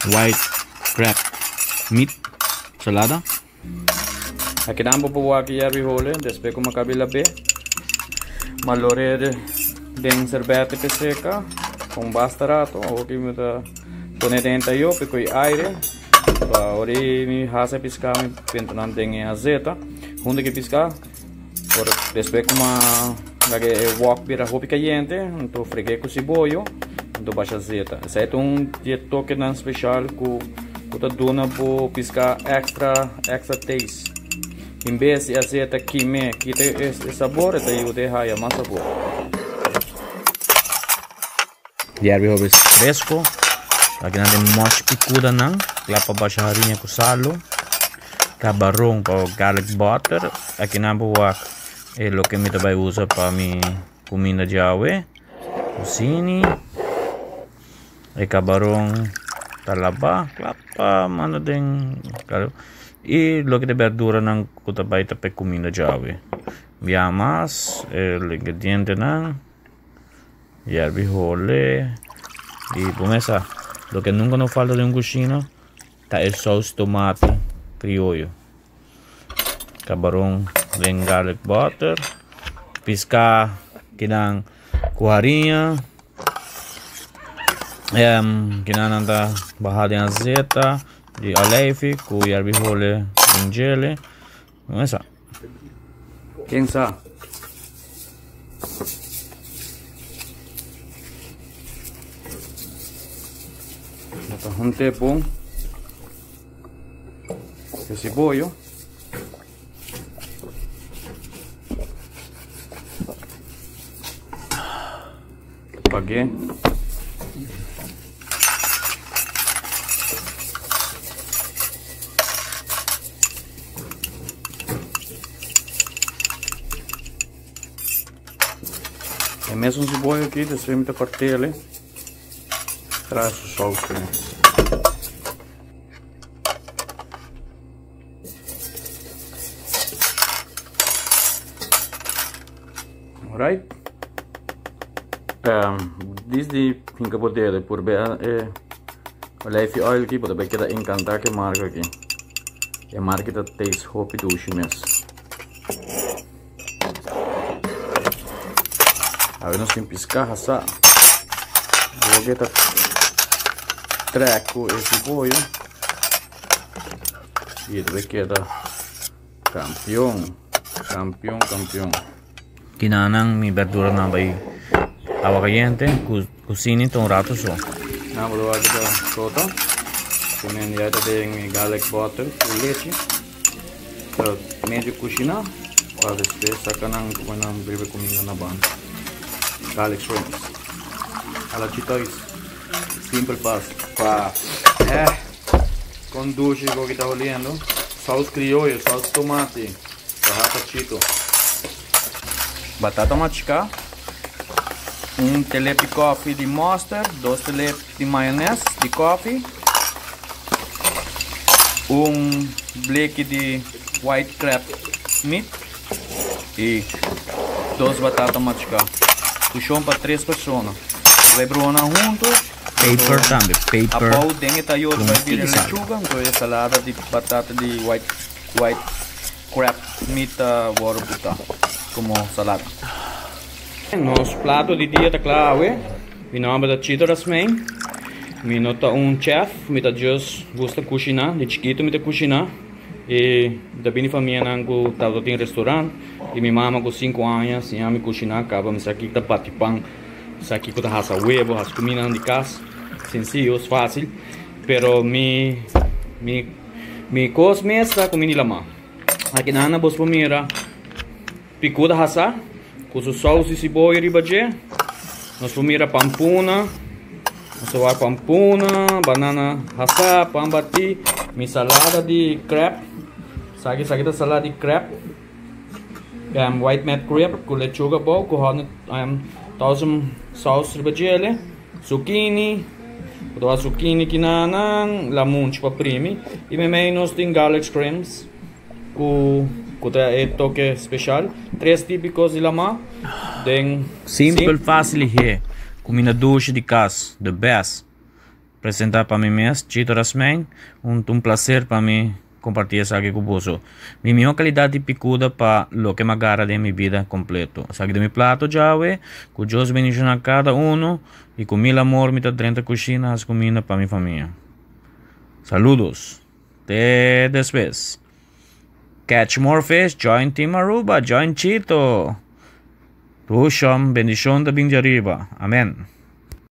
white crab meat salada. Aqui dá para pôr aqui a rihole, depois como cabelo bem, malore de servete pe seca, com bastarato, ou que me dá pone dentro eu, porque aire, ori me rasa piscar me pentonan tem azeta, onde que piscar, por depois como lagi wok bira hopi caliente, então freguei com cibollo, então baixa azeta. Esse é dia toque nan special com tá dona para piscar extra taste. Em vez de azeta queime, quita esse sabor, até eu deixar mais sabor. Hierve hobi fresco, aqui não tem moch picuda não, lá para baixar a farinha com salo, camarão para garlic butter, aqui não vou é o que me também usa para minha comida de aue, cocine, e camarão talaba, clapa, manda den, e o que de verdura não custa bem para comida de aue. Via mais, o ingrediente não, hierve role, e começa. O que nunca nos falta de cozinha, tá é sauce tomate criollo, camarão com garlic butter, piscar que dá farinha, que dá nada barrada em azeta, de aleife, com hierve role em gele, começa. Quem sabe? Um tempo esse bolho paguei e mesmo esse bolho aqui deixa eu cortar ele traz o salto. Right? Desde pinca poder por bem life oil aqui pode bem que dá encantar que marca aqui é marca da taste hope do chimes agora nós temos piscar essa vou que tá treco esse pollo e deve queda campeão. Kinanang mi verdura na bay agua caliente, cocine un rato so. Na vou dar a tota. Também já tem garlic butter com leite. Para meio cozinhar, para depois sacar na breve comida na banda. Garlic shrimps. Alla chitóis. Simple fácil. Para com doce que está olhando. Salsa criollo, salsa tomate. Para chito. Batata machucada, telepe coffee de mustard, 2 telepe de maionese de coffee, bleque de white crab meat e 2 batatas machucadas. Puxão para 3 pessoas. Lebrona junto. Paper também, paper. A pau tem que eu vai vir lechuga, então é salada de batata de white crab meat vou botar como salada. Nosso prato de dia está claro, meu nome é Chito Rasmen, meu nome chef, me tá just gosta de cozinhar, de chiquito me tá cozinhar e da minha família nango tava em restaurante e minha mama com 5 anos, e me cozinhar, acaba me aqui tá bate pão, aqui com raça huevo, as comidas de casa, sencillo, fácil, pero mi cos mesa comida lama. Aqui na Ana vos mira picuda raça, com o salsa e cebola e baje. Nós vamos mira pampuna, nós pampuna, banana raça, pão bati, mi salada de crab, sabe da salada de crab, white mat crab com lechuga bom, com 1000 sauce baje, zucchini, com zucchini que nanan, lamunch para primi, e me nós tem garlic shrimps, com toque especial, 3 típicos de lama, simple, fácil here, comida doce de casa, the best, apresentar para mim mesmo, Chito Rasmen, um prazer para mim compartilhar isso aqui com você. Minha melhor qualidade de picuda para o que me agarra de minha vida completo. Sabe de meu prato já é, com Deus bendiga a cada um e com mil amor me tá dentro da cozinha as comidas para minha família. Saludos. Até depois. Catch more fish, join Team Aruba, join Chito. Tusham, bendición de Binjariba. Amén.